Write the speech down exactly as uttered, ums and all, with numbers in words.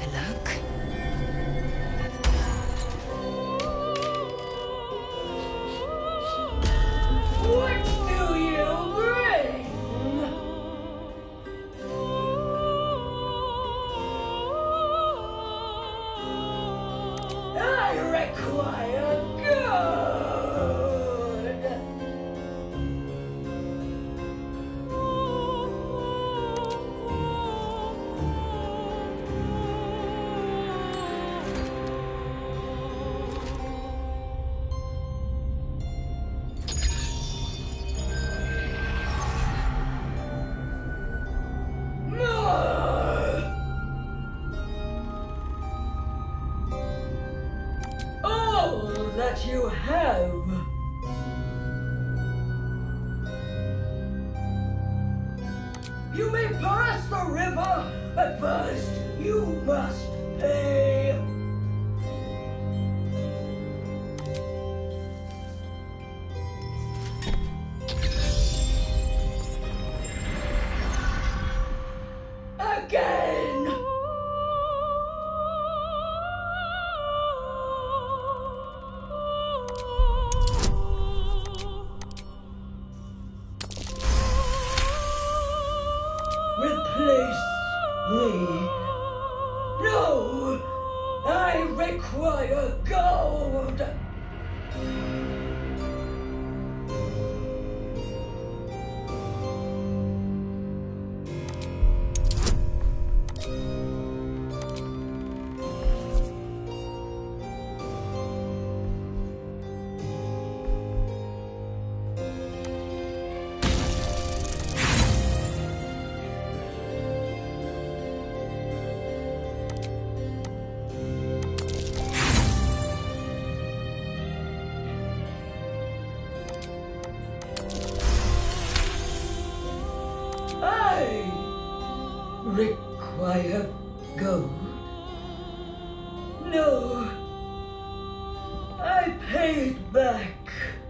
have a look. What do you bring? I require gold. That you have. You may pass the river, but first you must pay. Again. Replace me. No! I require gold! Require gold? No. I paid back.